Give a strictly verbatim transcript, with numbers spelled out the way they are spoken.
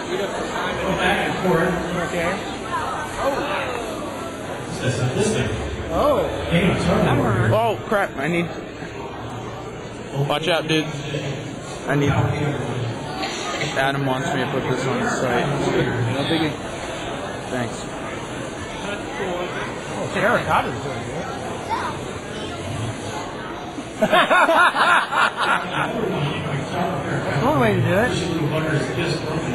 Go back and forward. Okay. Oh. This thing. Oh. Hang on, sorry. Oh crap! I need. Watch out, dude. I need. Adam wants me to put this on the site. No biggie. Thanks. Oh, Terra-Cotta is doing good. That's one way to do it.